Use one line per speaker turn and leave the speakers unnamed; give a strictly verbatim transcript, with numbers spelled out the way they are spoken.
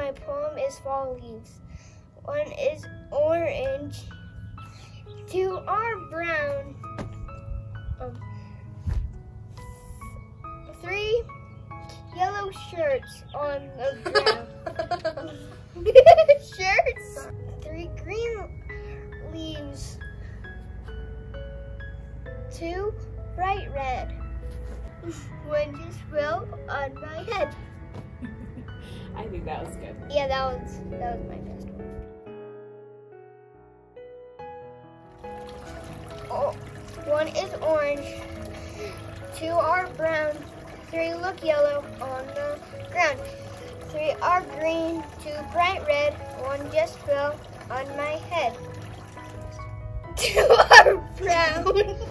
my poem is fall leaves. One is orange, two are brown, um, three yellow shirts on the ground. Shirts. Three green leaves. Two bright red. One just fell on my head.
I think that was good.
Yeah, that was that was my best one. Oh, one is orange. Two are brown. Three look yellow on the ground. Three are green. Two bright red. One just fell on my head. Two are brown.